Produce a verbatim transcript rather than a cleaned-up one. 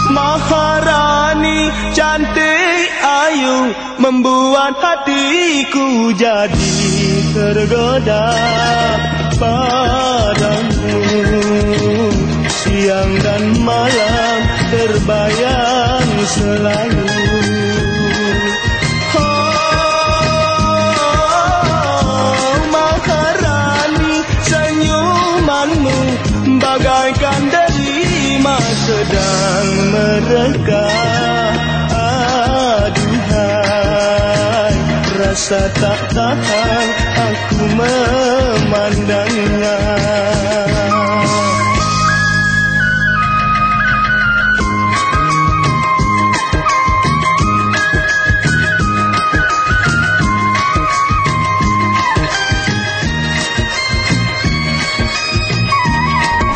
Maharani cantik ayu membuat hatiku jadi tergoda padamu. Siang dan malam terbayang selalu. Oh, Maharani, senyumanmu bagaikan delima sedang mereka. Aduhai, rasa tak tahan aku memandangnya.